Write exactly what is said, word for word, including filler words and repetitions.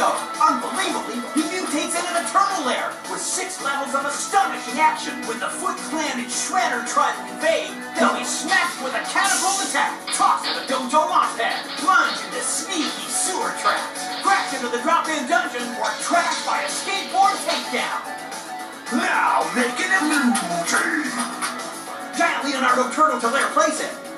Geo. Unbelievably, he mutates into the Turtle Lair with six levels of astonishing action. When the Foot Clan and Shredder try to invade, they'll be smashed with a catapult attack, tossed with a dojo launch pad, plunged into sneaky sewer traps, crashed into the drop-in dungeon, or trashed by a skateboard takedown. Now making a move. Giant Leonardo Turtle to Lair playset.